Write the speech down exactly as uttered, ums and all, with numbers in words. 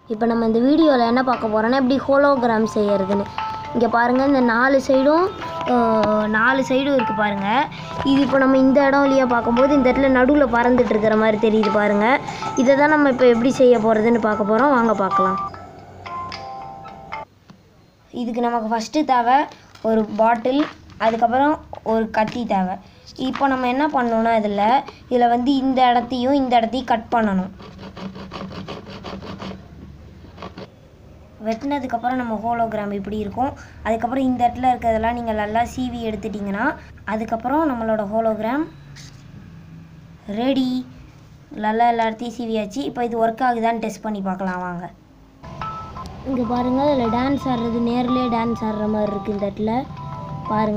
இப்போ நம்ம இந்த வீடியோவில் என்ன பார்க்க போகிறோன்னா எப்படி ஹோலோகிராம் செய்யறதுன்னு. இங்கே பாருங்கள், இந்த நாலு சைடும் நாலு சைடும் இருக்குது பாருங்கள். இது இப்போ நம்ம இந்த இடம் வழியாக பார்க்கும்போது இந்த இடத்துல நடுவில் பறந்துட்டு இருக்கிற மாதிரி தெரியுது பாருங்கள். இதை தான் நம்ம இப்போ எப்படி செய்ய போகிறதுன்னு பார்க்க போகிறோம். வாங்க பார்க்கலாம். இதுக்கு நமக்கு ஃபஸ்ட்டு தேவை ஒரு பாட்டில், அதுக்கப்புறம் ஒரு கத்தி தேவை. இப்போ நம்ம என்ன பண்ணணும்னா இதில் இதில் வந்து இந்த இடத்தையும் இந்த இடத்தையும் கட் பண்ணணும். வெட்டினதுக்கப்புறம் நம்ம ஹோலோகிராம் இப்படி இருக்கும். அதுக்கப்புறம் இந்த இடத்துல இருக்கிறதெல்லாம் நீங்கள் நல்லா சீவி எடுத்துட்டிங்கன்னா அதுக்கப்புறம் நம்மளோட ஹோலோகிராம் ரெடி. நல்லா எல்லா இடத்தையும் சீவியாச்சு. இப்போ இது ஒர்க் ஆகுதான்னு டெஸ்ட் பண்ணி பார்க்கலாம் வாங்க. இங்கே பாருங்கள், இதில் டான்ஸ் ஆடுறது நேர்லேயே டான்ஸ் ஆடுற மாதிரி இருக்குது. இந்த இடத்துல பாருங்கள்.